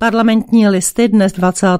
Parlamentní listy dnes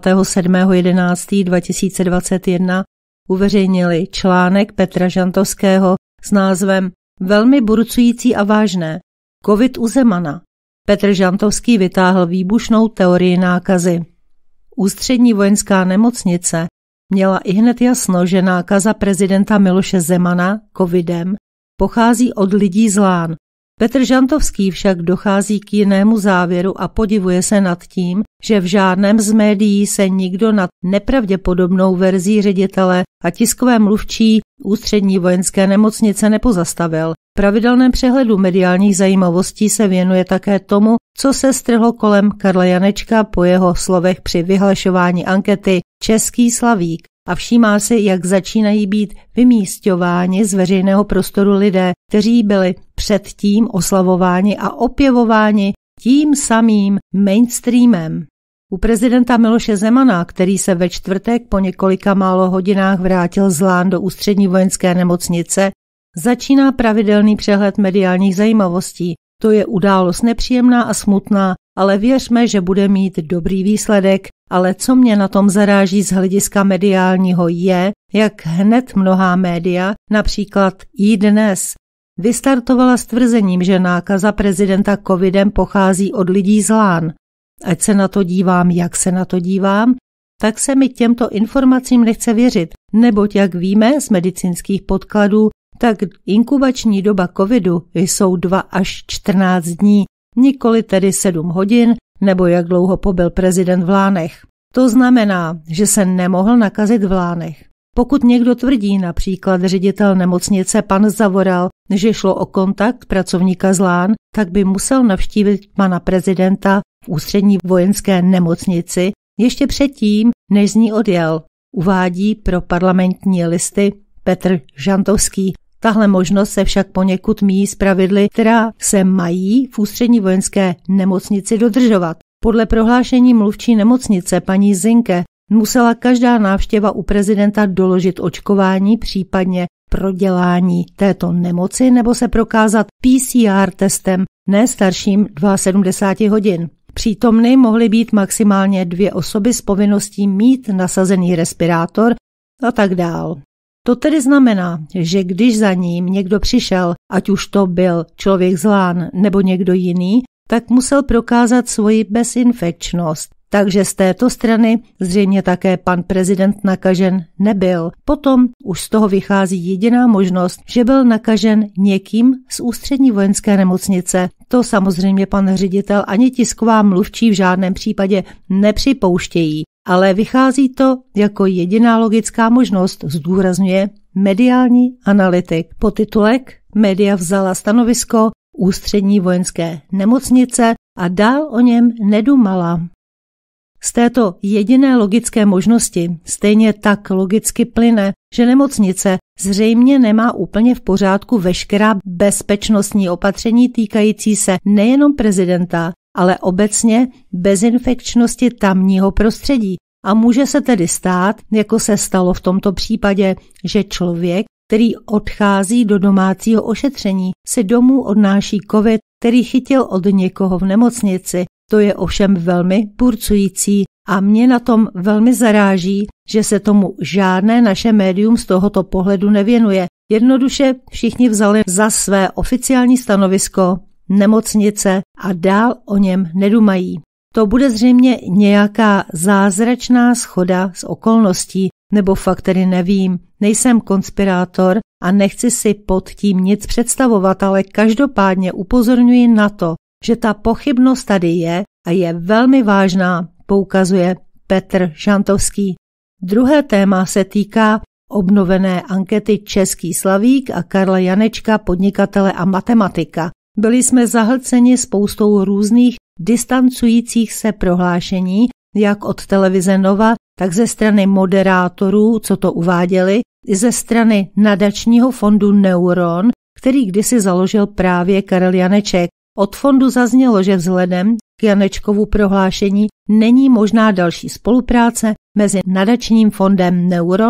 27.11.2021 uveřejnili článek Petra Žantovského s názvem Velmi burcující a vážné. Covid u Zemana. Petr Žantovský vytáhl výbušnou teorii nákazy. Ústřední vojenská nemocnice měla ihned jasno, že nákaza prezidenta Miloše Zemana covidem pochází od lidí z Lán. Petr Žantovský však dochází k jinému závěru a podivuje se nad tím, že v žádném z médií se nikdo nad nepravděpodobnou verzí ředitele a tiskové mluvčí Ústřední vojenské nemocnice nepozastavil. V pravidelném přehledu mediálních zajímavostí se věnuje také tomu, co se strhlo kolem Karla Janečka po jeho slovech při vyhlašování ankety Český slavík a všímá si, jak začínají být vymísťováni z veřejného prostoru lidé, kteří byli předtím oslavováni a opěvováni tím samým mainstreamem. U prezidenta Miloše Zemana, který se ve čtvrtek po několika málo hodinách vrátil z Lán do Ústřední vojenské nemocnice, začíná pravidelný přehled mediálních zajímavostí. To je událost nepříjemná a smutná, ale věřme, že bude mít dobrý výsledek. Ale co mě na tom zaráží z hlediska mediálního je, jak hned mnohá média, například iDnes, vystartovala s tvrzením, že nákaza prezidenta covidem pochází od lidí z Lán. Ať se na to dívám, jak se na to dívám, tak se mi těmto informacím nechce věřit, neboť jak víme z medicínských podkladů, tak inkubační doba covidu jsou 2 až 14 dní, nikoli tedy 7 hodin, nebo jak dlouho pobyl prezident v Lánech. To znamená, že se nemohl nakazit v Lánech. Pokud někdo tvrdí, například ředitel nemocnice pan Zavoral, že šlo o kontakt pracovníka z Lán, tak by musel navštívit pana prezidenta v Ústřední vojenské nemocnici ještě předtím, než z ní odjel, uvádí pro Parlamentní listy Petr Žantovský. Tahle možnost se však poněkud míjí s pravidly, která se mají v Ústřední vojenské nemocnici dodržovat. Podle prohlášení mluvčí nemocnice paní Zinke musela každá návštěva u prezidenta doložit očkování, případně prodělání této nemoci nebo se prokázat PCR testem ne starším 72 hodin. Přítomny mohly být maximálně 2 osoby s povinností mít nasazený respirátor a tak dál. To tedy znamená, že když za ním někdo přišel, ať už to byl člověk z Lán nebo někdo jiný, tak musel prokázat svoji bezinfekčnost. Takže z této strany zřejmě také pan prezident nakažen nebyl. Potom už z toho vychází jediná možnost, že byl nakažen někým z Ústřední vojenské nemocnice. To samozřejmě pan ředitel ani tisková mluvčí v žádném případě nepřipouštějí. Ale vychází to jako jediná logická možnost, zdůrazňuje mediální analytik. Podtitulek média vzala stanovisko Ústřední vojenské nemocnice a dál o něm nedumala. Z této jediné logické možnosti stejně tak logicky plyne, že nemocnice zřejmě nemá úplně v pořádku veškerá bezpečnostní opatření týkající se nejenom prezidenta, ale obecně bezinfekčnosti tamního prostředí. A může se tedy stát, jako se stalo v tomto případě, že člověk, který odchází do domácího ošetření, si domů odnáší covid, který chytil od někoho v nemocnici. To je ovšem velmi burcující a mě na tom velmi zaráží, že se tomu žádné naše médium z tohoto pohledu nevěnuje. Jednoduše všichni vzali za své oficiální stanovisko nemocnice a dál o něm nedumají. To bude zřejmě nějaká zázračná shoda z okolností, nebo fakt tedy nevím, nejsem konspirátor a nechci si pod tím nic představovat, ale každopádně upozorňuji na to, že ta pochybnost tady je a je velmi vážná, poukazuje Petr Žantovský. Druhé téma se týká obnovené ankety Český slavík a Karla Janečka, podnikatele a matematika. Byli jsme zahlceni spoustou různých distancujících se prohlášení, jak od televize Nova, tak ze strany moderátorů, co to uváděli, i ze strany nadačního fondu Neuron, který kdysi založil právě Karel Janeček. Od fondu zaznělo, že vzhledem k Janečkovu prohlášení není možná další spolupráce mezi nadačním fondem Neuron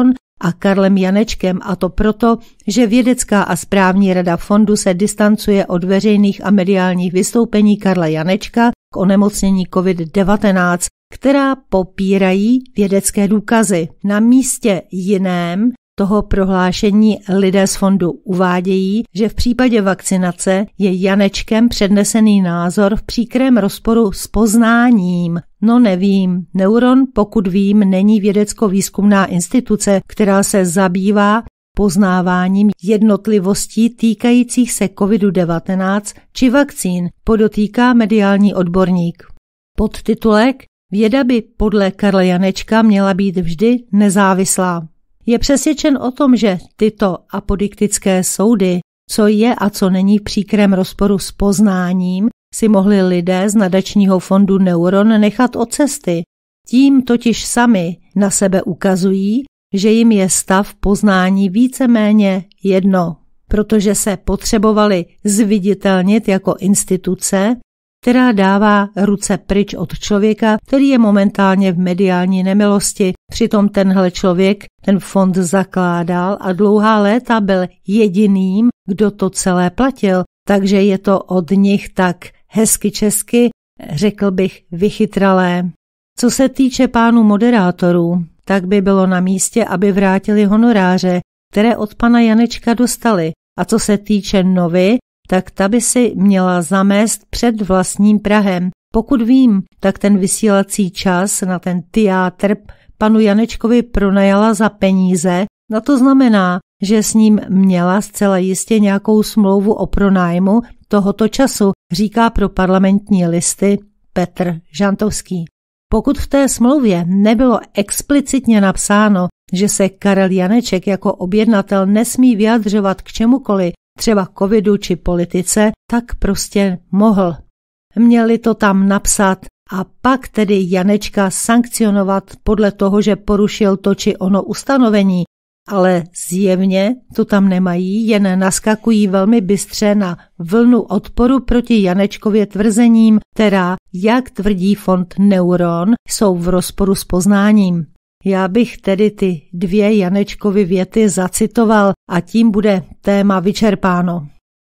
a Karlem Janečkem, a to proto, že vědecká a správní rada fondu se distancuje od veřejných a mediálních vystoupení Karla Janečka k onemocnění COVID-19, která popírají vědecké důkazy. Na místě jiném toho prohlášení lidé z fondu uvádějí, že v případě vakcinace je Janečkem přednesený názor v příkrém rozporu s poznáním. No nevím, Neuron, pokud vím, není vědecko-výzkumná instituce, která se zabývá poznáváním jednotlivostí týkajících se COVID-19 či vakcín, podotýká mediální odborník. Podtitulek: Věda by podle Karla Janečka měla být vždy nezávislá. Je přesvědčen o tom, že tyto apodiktické soudy, co je a co není v příkrém rozporu s poznáním, si mohli lidé z nadačního fondu Neuron nechat od cesty. Tím totiž sami na sebe ukazují, že jim je stav poznání víceméně jedno, protože se potřebovali zviditelnit jako instituce, která dává ruce pryč od člověka, který je momentálně v mediální nemilosti. Přitom tenhle člověk ten fond zakládal a dlouhá léta byl jediným, kdo to celé platil, takže je to od nich tak hezky česky, řekl bych, vychytralé. Co se týče pánů moderátorů, tak by bylo na místě, aby vrátili honoráře, které od pana Janečka dostali. A co se týče Novy, tak ta by si měla zamést před vlastním prahem. Pokud vím, tak ten vysílací čas na ten teátr panu Janečkovi pronajala za peníze, a to znamená, že s ním měla zcela jistě nějakou smlouvu o pronájmu tohoto času, říká pro Parlamentní listy Petr Žantovský. Pokud v té smlouvě nebylo explicitně napsáno, že se Karel Janeček jako objednatel nesmí vyjadřovat k čemukoliv, třeba covidu či politice, tak prostě mohl. Měli to tam napsat a pak tedy Janečka sankcionovat podle toho, že porušil to či ono ustanovení, ale zjevně to tam nemají, jen naskakují velmi bystře na vlnu odporu proti Janečkově tvrzením, která, jak tvrdí fond Neuron, jsou v rozporu s poznáním. Já bych tedy ty 2 Janečkovy věty zacitoval a tím bude téma vyčerpáno.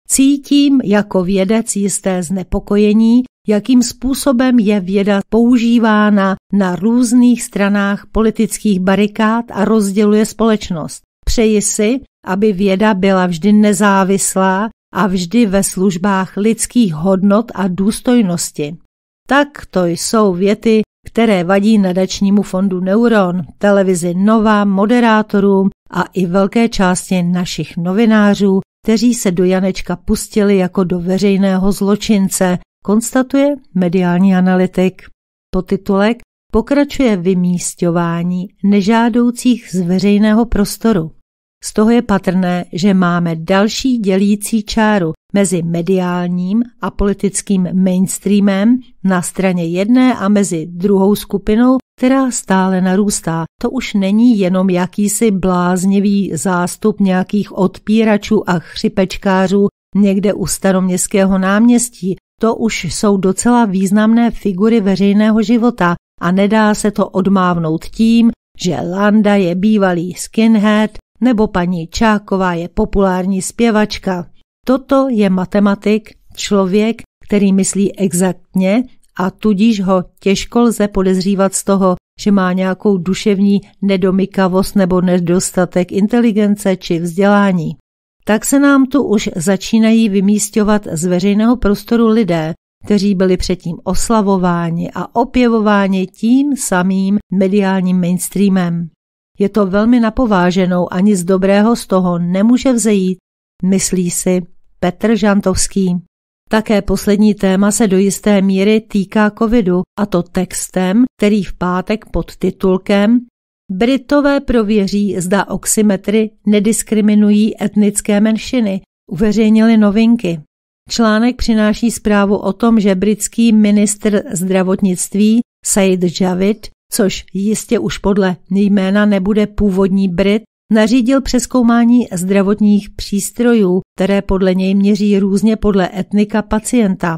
Cítím jako vědec jisté znepokojení, jakým způsobem je věda používána na různých stranách politických barikád a rozděluje společnost. Přeji si, aby věda byla vždy nezávislá a vždy ve službách lidských hodnot a důstojnosti. Tak to jsou věty, které vadí nadačnímu fondu Neuron, televizi Nova, moderátorům a i velké části našich novinářů, kteří se do Janečka pustili jako do veřejného zločince, konstatuje mediální analytik. Podtitulek: Pokračuje vymísťování nežádoucích z veřejného prostoru. Z toho je patrné, že máme další dělící čáru mezi mediálním a politickým mainstreamem na straně jedné a mezi druhou skupinou, která stále narůstá. To už není jenom jakýsi bláznivý zástup nějakých odpíračů a chřipečkářů někde u Staroměstského náměstí. To už jsou docela významné figury veřejného života a nedá se to odmávnout tím, že Landa je bývalý skinhead nebo paní Čáková je populární zpěvačka. Toto je matematik, člověk, který myslí exaktně a tudíž ho těžko lze podezřívat z toho, že má nějakou duševní nedomykavost nebo nedostatek inteligence či vzdělání. Tak se nám tu už začínají vymísťovat z veřejného prostoru lidé, kteří byli předtím oslavováni a opěvováni tím samým mediálním mainstreamem. Je to velmi napováženou a nic dobrého z toho nemůže vzejít, myslí si Petr Žantovský. Také poslední téma se do jisté míry týká covidu, a to textem, který v pátek pod titulkem Britové prověří, zda oxymetry nediskriminují etnické menšiny, uveřejnili Novinky. Článek přináší zprávu o tom, že britský ministr zdravotnictví Sajid Javid, což jistě už podle jména nebude původní Brit, nařídil přezkoumání zdravotních přístrojů, které podle něj měří různě podle etnika pacienta.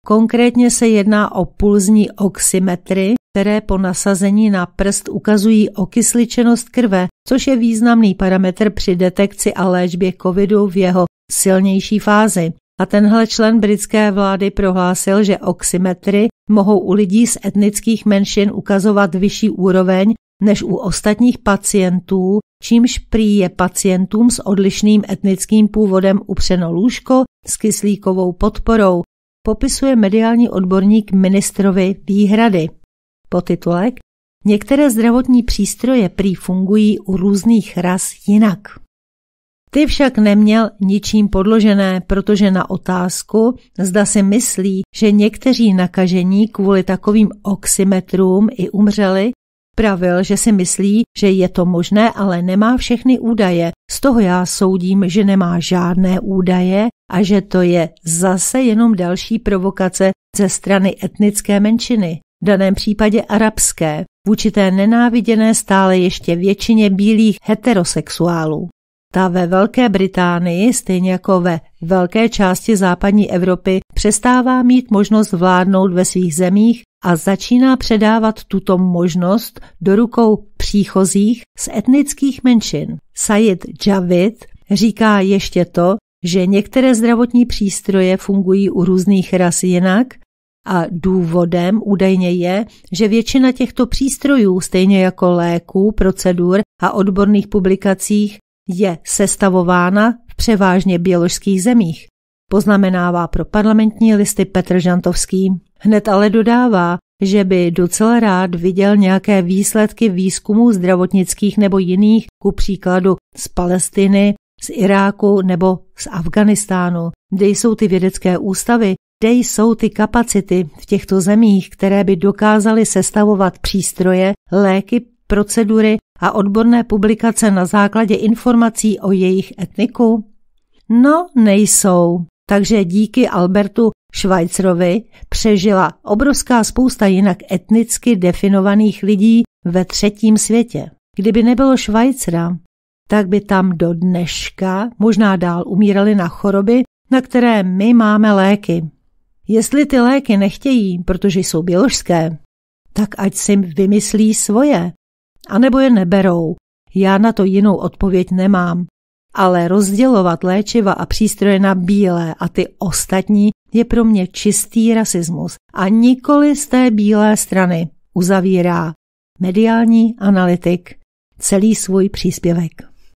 Konkrétně se jedná o pulzní oximetry, které po nasazení na prst ukazují okysličenost krve, což je významný parametr při detekci a léčbě covidu v jeho silnější fázi. A tenhle člen britské vlády prohlásil, že oximetry mohou u lidí z etnických menšin ukazovat vyšší úroveň než u ostatních pacientů, čímž prý je pacientům s odlišným etnickým původem upřeno lůžko s kyslíkovou podporou, popisuje mediální odborník ministrovi výhrady. Podtitulek: Některé zdravotní přístroje prý fungují u různých ras jinak. Ty však neměl ničím podložené, protože na otázku, zda si myslí, že někteří nakažení kvůli takovým oximetrům i umřeli, pravil, že si myslí, že je to možné, ale nemá všechny údaje. Z toho já soudím, že nemá žádné údaje a že to je zase jenom další provokace ze strany etnické menšiny, v daném případě arabské, vůči té nenáviděné stále ještě většině bílých heterosexuálů. Ta ve Velké Británii, stejně jako ve velké části západní Evropy, přestává mít možnost vládnout ve svých zemích a začíná předávat tuto možnost do rukou příchozích z etnických menšin. Sajid Javid říká ještě to, že některé zdravotní přístroje fungují u různých ras jinak a důvodem údajně je, že většina těchto přístrojů, stejně jako léků, procedur a odborných publikacích, je sestavována v převážně běložských zemích, poznamenává pro Parlamentní listy Petr Žantovský. Hned ale dodává, že by docela rád viděl nějaké výsledky výzkumů zdravotnických nebo jiných, ku příkladu z Palestiny, z Iráku nebo z Afghánistánu, kde jsou ty vědecké ústavy, kde jsou ty kapacity v těchto zemích, které by dokázaly sestavovat přístroje, léky, procedury a odborné publikace na základě informací o jejich etniku? No, nejsou. Takže díky Albertu Schweitzerovi přežila obrovská spousta jinak etnicky definovaných lidí ve třetím světě. Kdyby nebylo Schweitzera, tak by tam do dneška možná dál umírali na choroby, na které my máme léky. Jestli ty léky nechtějí, protože jsou běložské, tak ať si vymyslí svoje. A nebo je neberou. Já na to jinou odpověď nemám. Ale rozdělovat léčiva a přístroje na bílé a ty ostatní je pro mě čistý rasismus. A nikoli z té bílé strany, uzavírá mediální analytik celý svůj příspěvek.